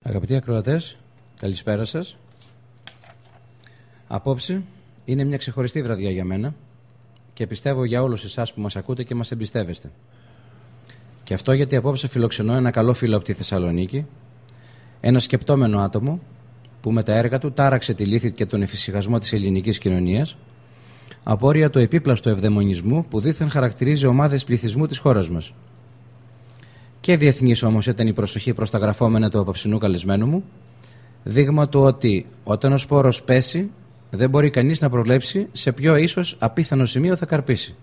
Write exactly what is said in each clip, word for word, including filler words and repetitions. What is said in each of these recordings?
Αγαπητοί ακροατές, καλησπέρα σας. Απόψε είναι μια ξεχωριστή βραδιά για μένα και πιστεύω για όλους εσάς που μας ακούτε και μας εμπιστεύεστε. Και αυτό γιατί απόψε φιλοξενώ ένα καλό φίλο από τη Θεσσαλονίκη, ένα σκεπτόμενο άτομο που με τα έργα του τάραξε τη λύθη και τον εφησυχασμό της ελληνικής κοινωνίας, απόρρια του επίπλαστου ευδαιμονισμού που δήθεν χαρακτηρίζει ομάδες πληθυσμού της χώρας μας. Και διεθνής όμως ήταν η προσοχή προς τα γραφόμενα του απόψινού καλεσμένου μου, δείγμα του ότι όταν ο σπόρος πέσει δεν μπορεί κανείς να προβλέψει σε ποιο ίσως απίθανο σημείο θα καρπίσει.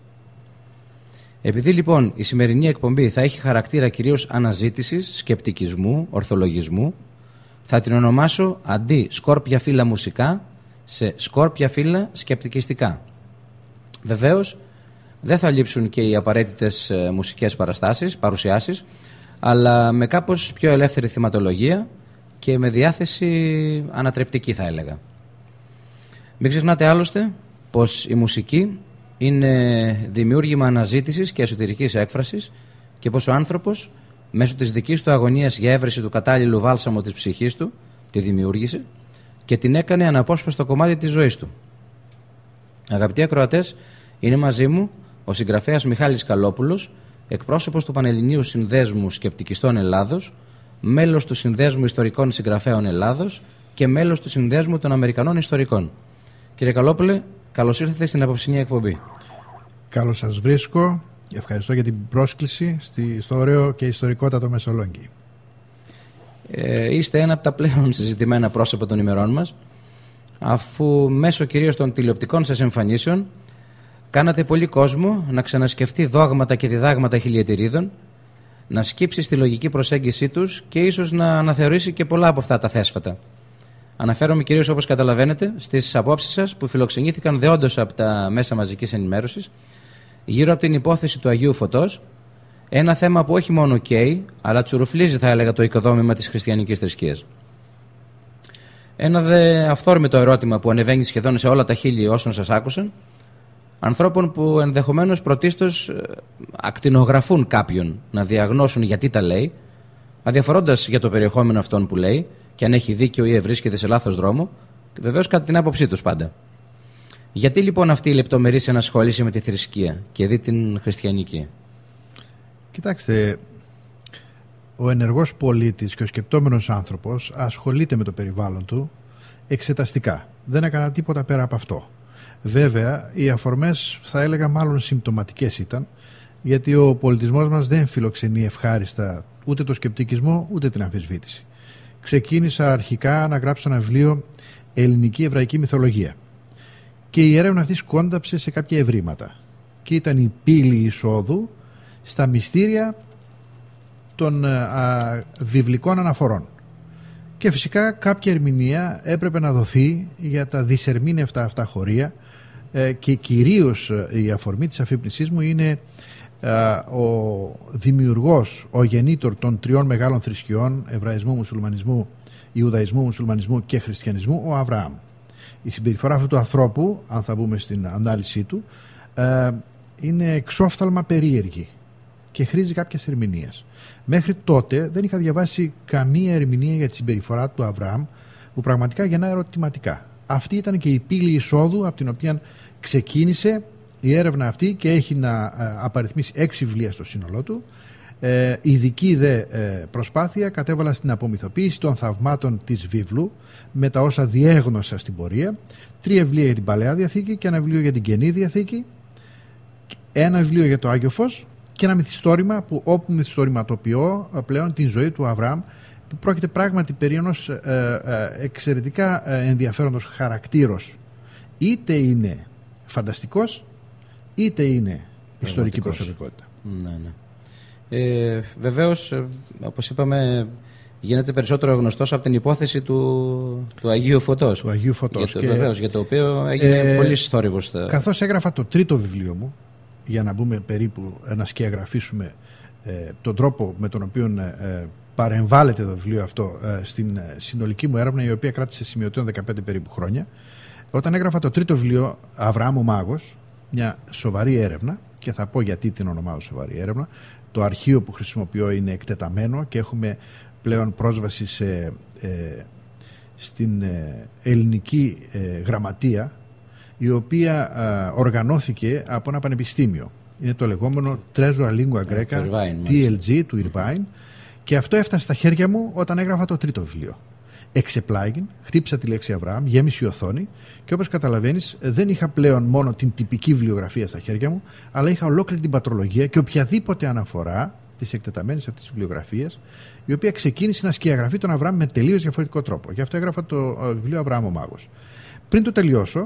Επειδή λοιπόν η σημερινή εκπομπή θα έχει χαρακτήρα κυρίως αναζήτησης, σκεπτικισμού, ορθολογισμού, θα την ονομάσω αντί σκόρπια φύλλα μουσικά σε σκόρπια φύλλα σκεπτικιστικά. Βεβαίως δεν θα λείψουν και οι απαραίτητες μουσικές παραστάσεις, παρουσιάσεις, αλλά με κάπως πιο ελεύθερη θεματολογία και με διάθεση ανατρεπτική θα έλεγα. Μην ξεχνάτε άλλωστε πως η μουσική είναι δημιούργημα αναζήτησης και εσωτερικής έκφρασης και πως ο άνθρωπος μέσω της δικής του αγωνίας για έβρεση του κατάλληλου βάλσαμου της ψυχής του τη δημιούργησε και την έκανε αναπόσπαστο κομμάτι της ζωής του. Αγαπητοί ακροατές, είναι μαζί μου ο συγγραφέας Μιχάλης Καλόπουλος, εκπρόσωπος του Πανελληνίου Συνδέσμου Σκεπτικιστών Ελλάδος, μέλος του Συνδέσμου Ιστορικών Συγγραφέων Ελλάδος και μέλος του Συνδέσμου των Αμερικανών Ιστορικών. Κύριε Καλόπουλε, καλώς ήρθατε στην απόψινή εκπομπή. Καλώς σας βρίσκω. Ευχαριστώ για την πρόσκληση στη, στο ωραίο και ιστορικότατο Μεσολόγγι. Ε, είστε ένα από τα πλέον συζητημένα πρόσωπα των ημερών μας, αφού μέσω κυρίως των τηλεοπτικών σας εμφανίσεων κάνατε πολύ κόσμο να ξανασκεφτεί δόγματα και διδάγματα χιλιετηρίδων, να σκύψει στη λογική προσέγγιση τους και ίσως να αναθεωρήσει και πολλά από αυτά τα θέσφατα. Αναφέρομαι κυρίως, όπως καταλαβαίνετε, στις απόψεις σας που φιλοξενήθηκαν δεόντως από τα μέσα μαζικής ενημέρωσης γύρω από την υπόθεση του Αγίου Φωτός, ένα θέμα που όχι μόνο καίει, αλλά τσουρουφλίζει, θα έλεγα, το οικοδόμημα της χριστιανικής θρησκείας. Ένα δε αυθόρμητο ερώτημα που ανεβαίνει σχεδόν σε όλα τα χείλη όσων σας άκουσαν, ανθρώπων που ενδεχομένως πρωτίστως ακτινογραφούν κάποιον να διαγνώσουν γιατί τα λέει, αδιαφορώντας για το περιεχόμενο αυτών που λέει και αν έχει δίκιο ή βρίσκεται σε λάθος δρόμο, βεβαίως κατά την άποψή τους πάντα. Γιατί λοιπόν αυτή η λεπτομερής ενασχόληση με τη θρησκεία και δι' την χριστιανική? Κοιτάξτε, ο ενεργός πολίτης και ο σκεπτόμενος άνθρωπος ασχολείται με το περιβάλλον του εξεταστικά. Δεν έκανα τίποτα πέρα από αυτό. Βέβαια, οι αφορμές θα έλεγα μάλλον συμπτωματικές ήταν, γιατί ο πολιτισμός μας δεν φιλοξενεί ευχάριστα ούτε το σκεπτικισμό ούτε την αμφισβήτηση. Ξεκίνησα αρχικά να γράψω ένα βιβλίο ελληνική εβραϊκή μυθολογία και η έρευνα αυτή σκόνταψε σε κάποια ευρήματα και ήταν η πύλη εισόδου στα μυστήρια των α, βιβλικών αναφορών. Και φυσικά κάποια ερμηνεία έπρεπε να δοθεί για τα δυσερμήνευτα αυτά χωρία ε, και κυρίως η αφορμή της αφύπνισής μου είναι ε, ο δημιουργός, ο γεννήτορ των τριών μεγάλων θρησκειών, Εβραϊσμού, Μουσουλμανισμού, Ιουδαϊσμού, Μουσουλμανισμού και Χριστιανισμού, ο Αβραάμ. Η συμπεριφορά αυτού του ανθρώπου, αν θα μπούμε στην ανάλυση του, ε, είναι εξόφθαλμα περίεργη και χρήζει κάποιες ερμηνείες. Μέχρι τότε δεν είχα διαβάσει καμία ερμηνεία για τη συμπεριφορά του Αβραάμ που πραγματικά γεννά ερωτηματικά. Αυτή ήταν και η πύλη εισόδου από την οποία ξεκίνησε η έρευνα αυτή και έχει να απαριθμίσει έξι βιβλία στο σύνολό του. Ε, ειδική δε ε, προσπάθεια κατέβαλα στην απομυθοποίηση των θαυμάτων της βίβλου με τα όσα διέγνωσα στην πορεία. Τρία βιβλία για την Παλαιά Διαθήκη και ένα βιβλίο για την Καινή Διαθήκη, ένα βιβλίο για το Άγιο Φως και ένα μυθιστόρημα που όπου μυθιστορηματοποιώ πλέον την ζωή του Αβραάμ, που πρόκειται πράγματι περί ενός ε, ε, εξαιρετικά ενδιαφέροντος χαρακτήρος. Είτε είναι φανταστικός είτε είναι ιστορική προσωπικότητα. Ναι, ναι. Ε, βεβαίως, όπως είπαμε, γίνεται περισσότερο γνωστός από την υπόθεση του, του Αγίου Φωτός. Του Αγίου Φωτός. Για το, και, βεβαίως, για το οποίο έγινε ε, πολύ θόρυβος. Στα... Καθώς έγραφα το τρίτο βιβλίο μου, για να μπούμε περίπου να σκιαγραφίσουμε ε, τον τρόπο με τον οποίο ε, παρεμβάλλεται το βιβλίο αυτό ε, στην ε, συνολική μου έρευνα, η οποία κράτησε σημειωτέων δεκαπέντε περίπου χρόνια. Όταν έγραφα το τρίτο βιβλίο, Αβραάμ ο Μάγος, μια σοβαρή έρευνα, και θα πω γιατί την ονομάζω σοβαρή έρευνα. Το αρχείο που χρησιμοποιώ είναι εκτεταμένο και έχουμε πλέον πρόσβαση σε, ε, στην ε, ελληνική ε, γραμματεία, η οποία ε, οργανώθηκε από ένα πανεπιστήμιο. Είναι το λεγόμενο Treasure Lingua Greca, τι ελ τζι του Ιρβάιν, και αυτό έφτασε στα χέρια μου όταν έγραφα το τρίτο βιβλίο. Εξεπλάγιν, χτύπησα τη λέξη Αβραάμ, γέμισε η οθόνη και όπως καταλαβαίνεις δεν είχα πλέον μόνο την τυπική βιβλιογραφία στα χέρια μου, αλλά είχα ολόκληρη την πατρολογία και οποιαδήποτε αναφορά της εκτεταμένης αυτής της βιβλιογραφίας, η οποία ξεκίνησε να σκιαγραφεί τον Αβραάμ με τελείως διαφορετικό τρόπο. Γι' αυτό έγραφα το βιβλίο Αβραάμ ο Μάγος. Πριν το τελειώσω,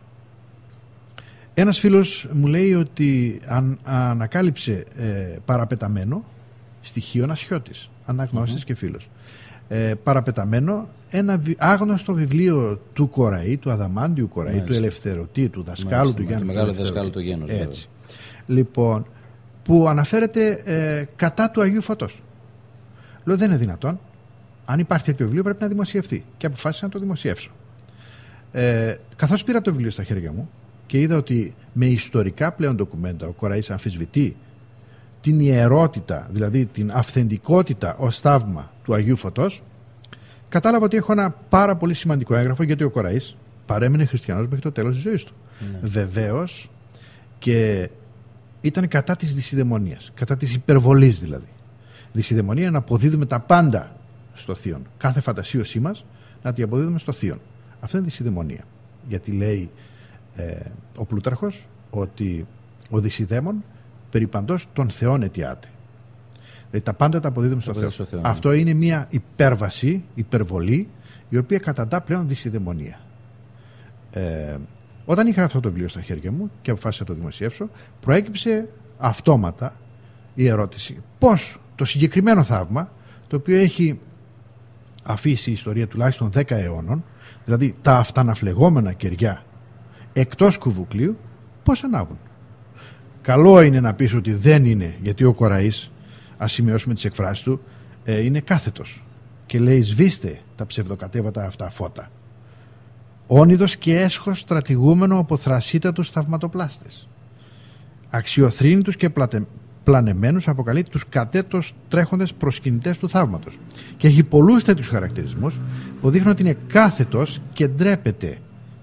ένας φίλος μου λέει ότι αν, ανακάλυψε ε, παραπεταμένο στοιχείο, ένας Χιώτης, αναγνώστης mm-hmm. και φίλος. Ε, παραπεταμένο ένα άγνωστο βιβλίο του Κοραή, του Αδαμάντιου Κοραή, Μάλιστα. του Ελευθερωτή, του δασκάλου Μάλιστα, του Γιάννη. Του μεγάλου δασκάλου του Γένους. Έτσι. Λοιπόν, που αναφέρεται ε, κατά του Αγίου Φωτός. Λέω, δεν είναι δυνατόν. Αν υπάρχει τέτοιο βιβλίο πρέπει να δημοσιευθεί. Και αποφάσισα να το δημοσιεύσω. Ε, καθώς πήρα το βιβλίο στα χέρια μου και είδα ότι με ιστορικά πλέον ντοκουμέντα ο Κοραής αμφισβητεί την ιερότητα, δηλαδή την αυθεντικότητα ως θαύμα του Αγίου Φωτός, κατάλαβα ότι έχω ένα πάρα πολύ σημαντικό έγγραφο, γιατί ο Κοραής παρέμεινε χριστιανός μέχρι το τέλος της ζωής του. Ναι. Βεβαίως, και ήταν κατά της δυσιδαιμονίας, κατά της υπερβολής δηλαδή. Δυσιδαιμονία είναι να αποδίδουμε τα πάντα στο Θείον. Κάθε φαντασίωσή μας να την αποδίδουμε στο Θείον. Αυτό είναι δυσιδαιμονία. Γιατί λέει ε, ο Πλούταρχος ότι ο δυσιδαίμων περί παντός των Θεών αιτιάται. Δηλαδή τα πάντα τα αποδίδουμε στο Θεό. Θεό. Αυτό είναι μια υπέρβαση, υπερβολή, η οποία καταντά πλέον δυσιδαιμονία. Ε, όταν είχα αυτό το βιβλίο στα χέρια μου και αποφάσισα να το δημοσιεύσω, προέκυψε αυτόματα η ερώτηση πώς το συγκεκριμένο θαύμα, το οποίο έχει αφήσει η ιστορία τουλάχιστον δέκα αιώνων, δηλαδή τα αυταναφλεγόμενα κεριά εκτός κουβουκλίου, πώς ανάβουν. Καλό είναι να πεις ότι δεν είναι, γιατί ο Κοραής, ας σημειώσουμε τις εκφράσεις του, ε, είναι κάθετος και λέει σβήστε τα ψευδοκατέβατα αυτά φώτα. Όνειδος και έσχος στρατηγούμενο από θρασίτατους θαυματοπλάστες. Αξιοθρήνητους και πλατε, πλανεμένους αποκαλεί τους κατέτος τρέχοντες προσκυνητές του θαύματος. Και έχει πολλούς τέτοιους χαρακτηρισμούς που δείχνουν ότι είναι κάθετος και ντρέπεται.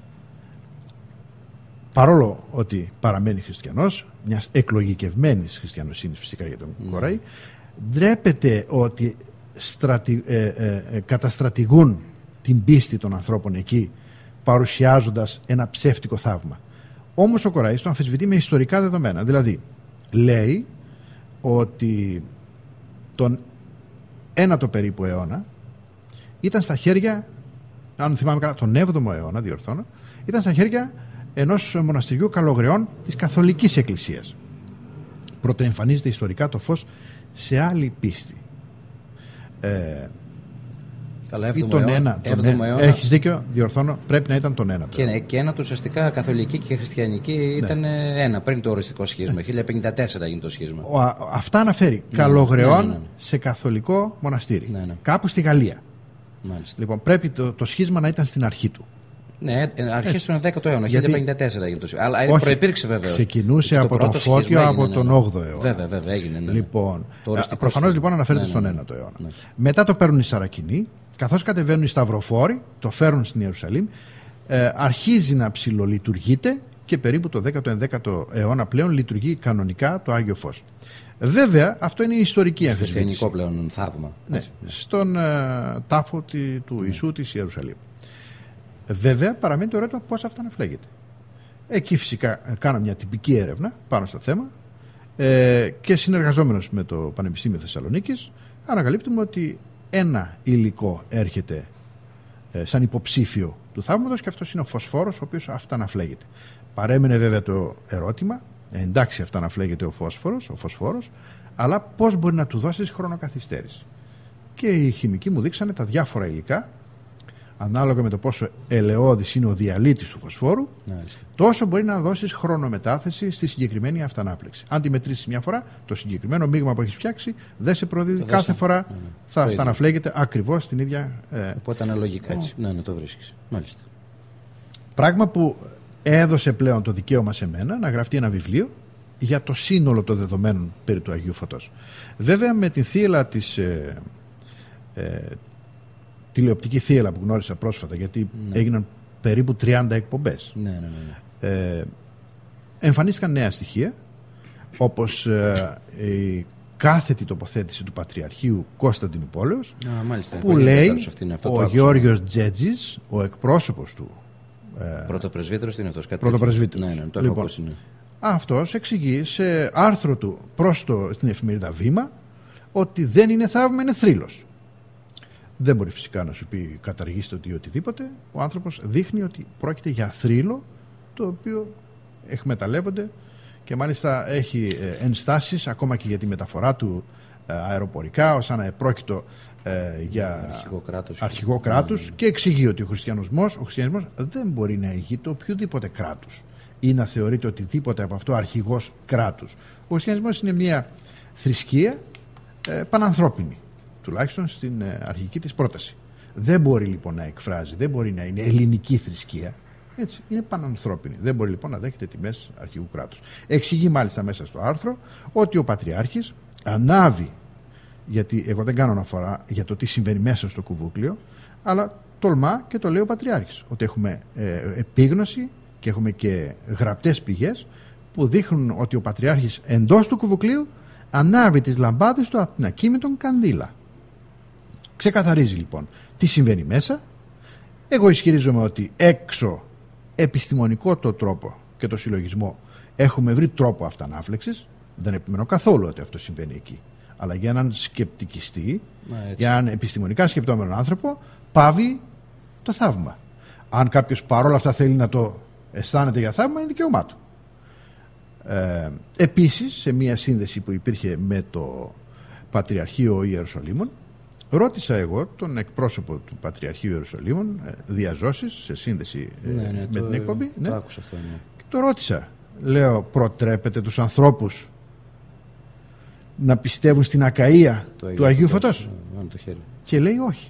Παρόλο ότι παραμένει χριστιανός, μιας εκλογικευμένης χριστιανοσύνης φυσικά για τον mm. Κοραή, ντρέπεται ότι στρατι, ε, ε, ε, καταστρατηγούν την πίστη των ανθρώπων εκεί, παρουσιάζοντας ένα ψεύτικο θαύμα. Όμως ο Κοραής το αμφισβητεί με ιστορικά δεδομένα. Δηλαδή, λέει ότι τον ένατο περίπου αιώνα ήταν στα χέρια, αν θυμάμαι καλά, τον έβδομο αιώνα, διορθώνω, ήταν στα χέρια ενός μοναστηριού καλογραιών της Καθολικής Εκκλησίας. Πρωτοεμφανίζεται ιστορικά το φως σε άλλη πίστη. Ε, Καλά, ή τον ένα. αιώνα. Έχεις δίκιο, διορθώνω, πρέπει να ήταν τον ένα. Και, και ένα του ουσιαστικά καθολική και χριστιανική ήταν ναι. ένα, πριν το οριστικό σχίσμα. Ναι. χίλια πενήντα τέσσερα έγινε το σχίσμα. Ο, α, αυτά αναφέρει. Ναι, καλογραιών ναι, ναι, ναι, ναι. σε καθολικό μοναστήρι. Ναι, ναι. Κάπου στη Γαλλία. Μάλιστα. Λοιπόν, πρέπει το, το σχίσμα να ήταν στην αρχή του. Ναι, αρχές του δέκατου αιώνα, χίλια πενήντα τέσσερα έγινε το σχίσμα. Αλλά όχι, προϋπήρξε βεβαίως. Ξεκινούσε από τον Φώτιο από έγινε, τον όγδοο αιώνα. Βέβαια, βέβαια, έγινε. Ναι. Λοιπόν, προφανώς λοιπόν αναφέρεται ναι, ναι, ναι, στον ένατο αιώνα. Ναι. Μετά το παίρνουν οι Σαρακινοί, καθώς κατεβαίνουν οι Σταυροφόροι, το φέρουν στην Ιερουσαλήμ, ε, αρχίζει να ψιλολειτουργείται και περίπου το δέκατο ενδέκατο αιώνα πλέον λειτουργεί κανονικά το Άγιο Φως. Βέβαια, αυτό είναι η ιστορική αμφισβήτηση. Χριστιανικό πλέον θαύμα. Ναι, στον ε, τάφο τη, του Ιησού ναι. της Ιερουσαλήμ. Βέβαια, παραμένει το ερώτημα πώς αυτό αναφλέγεται. Εκεί φυσικά κάνω μια τυπική έρευνα πάνω στο θέμα ε, και συνεργαζόμενος με το Πανεπιστήμιο Θεσσαλονίκης ανακαλύπτουμε ότι ένα υλικό έρχεται ε, σαν υποψήφιο του θαύματος και αυτός είναι ο φωσφόρος, ο οποίος αυτά αναφλέγεται. Παρέμεινε βέβαια το ερώτημα, ε, εντάξει αυτά αναφλέγεται ο φωσφόρος, ο φωσφόρος, αλλά πώς μπορεί να του δώσεις χρονοκαθυστέρηση. Και οι χημικοί μου δείξανε τα διάφορα υλικά, ανάλογα με το πόσο ελαιώδης είναι ο διαλύτης του φωσφόρου, Μάλιστα. τόσο μπορεί να δώσεις χρονομετάθεση στη συγκεκριμένη αυτανάπλεξη. Αν τη μετρήσεις μια φορά, το συγκεκριμένο μείγμα που έχεις φτιάξει δεν σε προδίδει. Κάθε δώσει... φορά ναι, ναι. θα το αυταναφλέγεται ακριβώς στην ίδια. Ε... Οπότε αναλογικά έτσι. Ναι, ναι, το βρίσκεις. Μάλιστα. Πράγμα που έδωσε πλέον το δικαίωμα σε μένα να γραφτεί ένα βιβλίο για το σύνολο των δεδομένων περί του Αγίου Φωτός. Βέβαια με την θύελλα της. Ε... ε, τηλεοπτική θύελλα που γνώρισα πρόσφατα, γιατί ναι. έγιναν περίπου τριάντα εκπομπές. Ναι, ναι, ναι. Ε, εμφανίστηκαν νέα στοιχεία, όπως ε, η κάθετη τοποθέτηση του Πατριαρχείου Κωνσταντινουπόλεως, Α, μάλιστα, που λέει αυτό, ο Γεώργιος Τζέτζης, ο εκπρόσωπος του ε, πρωτοπρεσβύτερος, τι είναι αυτός, κάτι πρωτοπρεσβύτερος. Ναι, ναι, το λοιπόν, έχω ακούσει, ναι. Αυτός εξηγεί σε άρθρο του προς το, την εφημερίδα Βήμα ότι δεν είναι θαύμα, είναι θρύλος. Δεν μπορεί φυσικά να σου πει καταργήστε ότι οτιδήποτε. Ο άνθρωπος δείχνει ότι πρόκειται για θρύλο, το οποίο εκμεταλλεύονται και μάλιστα έχει ενστάσεις ακόμα και για τη μεταφορά του αεροπορικά, ως ένα επρόκειτο ε, για αρχηγό κράτος, αρχηγό κράτους, και εξηγεί ότι ο χριστιανισμός, ο χριστιανισμός δεν μπορεί να ηγείται οποιοδήποτε κράτους ή να θεωρείται οτιδήποτε από αυτό αρχηγός κράτους. Ο χριστιανισμός είναι μια θρησκεία ε, πανανθρώπινη, τουλάχιστον στην ε, αρχική της πρόταση. Δεν μπορεί λοιπόν να εκφράζει, δεν μπορεί να είναι ελληνική θρησκεία. Έτσι, είναι πανανθρώπινη. Δεν μπορεί λοιπόν να δέχεται τιμές αρχηγού κράτους. Εξηγεί μάλιστα μέσα στο άρθρο ότι ο Πατριάρχης ανάβει, γιατί εγώ δεν κάνω αναφορά για το τι συμβαίνει μέσα στο κουβούκλιο, αλλά τολμά και το λέει ο Πατριάρχης, ότι έχουμε ε, επίγνωση και έχουμε και γραπτές πηγές που δείχνουν ότι ο Πατριάρχης εντός του κουβουκλίου ανάβει τις λαμπάδες του από την ακίμητον κανδύλα. Ξεκαθαρίζει λοιπόν τι συμβαίνει μέσα. Εγώ ισχυρίζομαι ότι έξω επιστημονικό το τρόπο και το συλλογισμό έχουμε βρει τρόπο αυτανάφλεξης. Δεν επιμένω καθόλου ότι αυτό συμβαίνει εκεί. Αλλά για έναν σκεπτικιστή, για έναν επιστημονικά σκεπτόμενο άνθρωπο, πάβει το θαύμα. Αν κάποιος παρόλα αυτά θέλει να το αισθάνεται για θαύμα, είναι δικαίωμά του. Ε, επίσης, σε μια σύνδεση που υπήρχε με το Πατριαρχείο Ιερουσαλήμων, ρώτησα εγώ τον εκπρόσωπο του Πατριαρχείου Ιερουσαλήμων, διαζώσεις, σε σύνδεση ναι, ναι, με το, την εκπομπή. Το ναι. άκουσα αυτό, ναι. Και το ρώτησα. Λέω, προτρέπετε τους ανθρώπους να πιστεύουν στην ακαΐα του Αγίου, Αγίου Φωτός? Ναι, το χέρι. Και λέει όχι.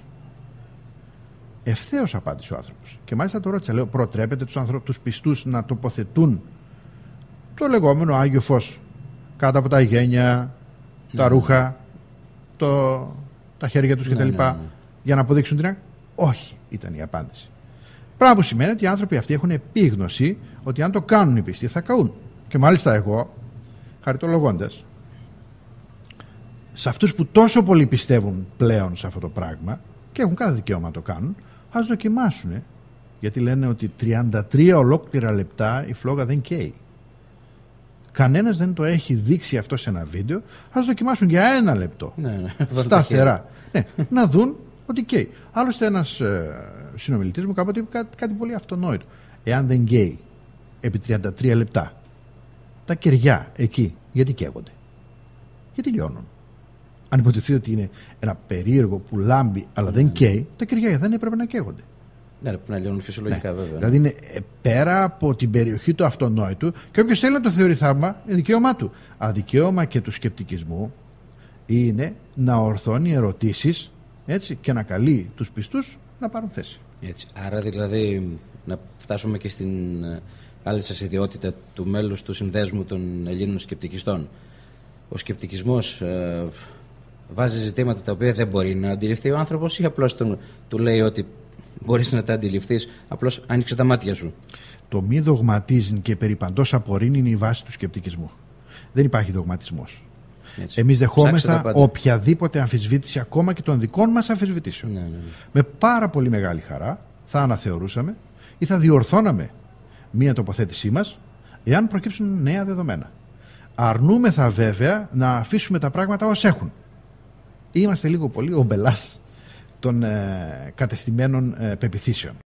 Ευθέως απάντησε ο άνθρωπος. Και μάλιστα το ρώτησα. Λέω, προτρέπετε τους, ανθρώπους, τους πιστούς να τοποθετούν το λεγόμενο Άγιο Φως κάτω από τα γένια, ναι, τα ρούχα, το, τα χέρια τους, ναι, κτλ. Ναι, ναι, ναι. Για να αποδείξουν την ακαΐα? Όχι, ήταν η απάντηση. Πράγμα που σημαίνει ότι οι άνθρωποι αυτοί έχουν επίγνωση ότι αν το κάνουν οι πιστοί θα καούν. Και μάλιστα εγώ, χαριτολογώντας, σε αυτούς που τόσο πολύ πιστεύουν πλέον σε αυτό το πράγμα και έχουν κάθε δικαίωμα να το κάνουν, ας δοκιμάσουν. Γιατί λένε ότι τριάντα τρία ολόκληρα λεπτά η φλόγα δεν καίει. Κανένας δεν το έχει δείξει αυτό σε ένα βίντεο. Ας δοκιμάσουν για ένα λεπτό. Ναι, ναι. Σταθερά. Ναι, να δουν ότι καίει. Άλλωστε ένας ε, συνομιλητής μου κάποτε είπε κάτι, κάτι πολύ αυτονόητο. Εάν δεν καίει επί τριάντα τρία λεπτά, τα κεριά εκεί γιατί καίγονται? Γιατί λιώνουν? Αν υποτιθεί ότι είναι ένα περίεργο που λάμπει αλλά δεν καίει, τα κεριά δεν έπρεπε να καίγονται. Ναι, πρέπει να λιώνουν φυσιολογικά, ναι, βέβαια. Δηλαδή είναι πέρα από την περιοχή του αυτονόητου, και όποιος θέλει να το θεωρεί θαύμα, είναι δικαίωμά του. Αδικαίωμα και του σκεπτικισμού είναι να ορθώνει ερωτήσεις, έτσι, και να καλεί τους πιστούς να πάρουν θέση. Έτσι. Άρα δηλαδή να φτάσουμε και στην άλλη σας ιδιότητα του μέλους του Συνδέσμου των Ελλήνων Σκεπτικιστών. Ο σκεπτικισμός ε, βάζει ζητήματα τα οποία δεν μπορεί να αντιληφθεί ο άνθρωπος, ή απλώς τον, του λέει ότι μπορείς να τα αντιληφθείς, απλώς άνοιξε τα μάτια σου? Το μη δογματίζει και περί παντός απορρίνει είναι η βάση του σκεπτικισμού. Δεν υπάρχει δογματισμός. Εμείς δεχόμεθα οποιαδήποτε αμφισβήτηση, ακόμα και των δικών μας αμφισβητήσεων. Ναι, ναι, ναι. Με πάρα πολύ μεγάλη χαρά θα αναθεωρούσαμε ή θα διορθώναμε μία τοποθέτησή μας εάν προκύψουν νέα δεδομένα. Αρνούμεθα βέβαια να αφήσουμε τα πράγματα ως έχουν. Είμαστε λίγο πολύ ο μπελάς των ε, κατεστημένων ε, πεποιθήσεων.